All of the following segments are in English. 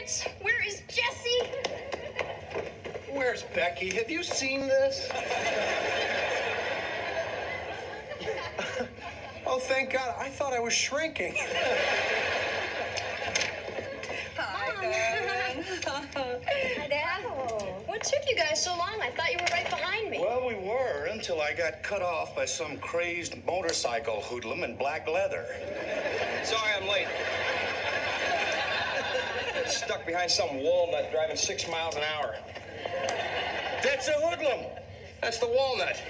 Fritz, where is Jessie? Where's Becky? Have you seen this? Oh, thank God. I thought I was shrinking. Hi, darling. Hi, Dad. What took you guys so long? I thought you were right behind me. Well, we were until I got cut off by some crazed motorcycle hoodlum in black leather. Sorry I'm late. Stuck behind some walnut driving 6 miles an hour. That's a hoodlum. That's the walnut.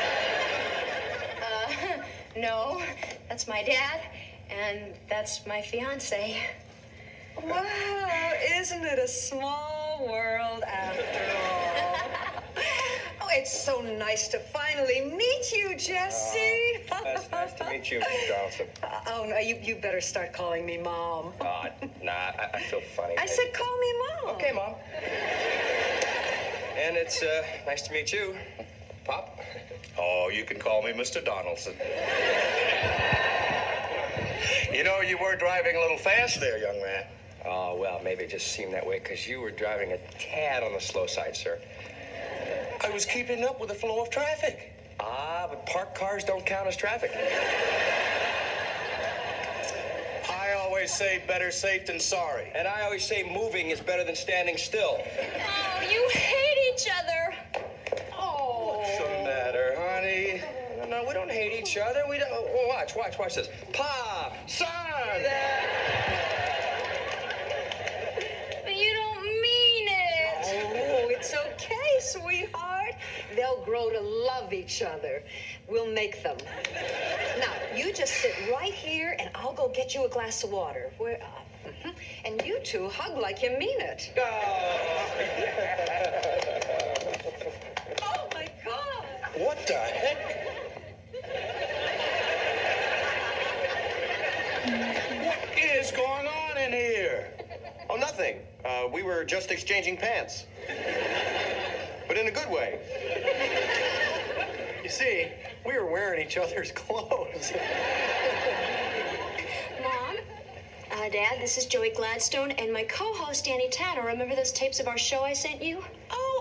No, that's my dad, and that's my fiance. Wow, isn't it a small world after all? Oh, it's so nice to finally meet you, Jessie. That's nice to meet you, Mrs. Donaldson. Oh, no, you better start calling me Mom. Nah, I feel funny. I said call me Mom. Okay, Mom. And it's nice to meet you, Pop. Oh, you can call me Mr. Donaldson. You know, you were driving a little fast there, young man. Oh, well, maybe it just seemed that way because you were driving a tad on the slow side, sir. I was keeping up with the flow of traffic. Ah, but parked cars don't count as traffic. I always say better safe than sorry. And I always say moving is better than standing still. Oh, you hate each other. What's the matter, honey? No, we don't hate each other. We don't. Oh, watch this. Pop, son. But you don't mean it. Oh, it's okay, sweetheart. They'll grow to love each other. We'll make them. Now, you just sit right here, and I'll go get you a glass of water. And you two hug like you mean it. Oh, my God. What the heck? What is going on in here? Oh, nothing. We were just exchanging pants. But in a good way. You see, we were wearing each other's clothes. Mom, Dad, this is Joey Gladstone and my co-host, Danny Tanner. Remember those tapes of our show I sent you? Oh,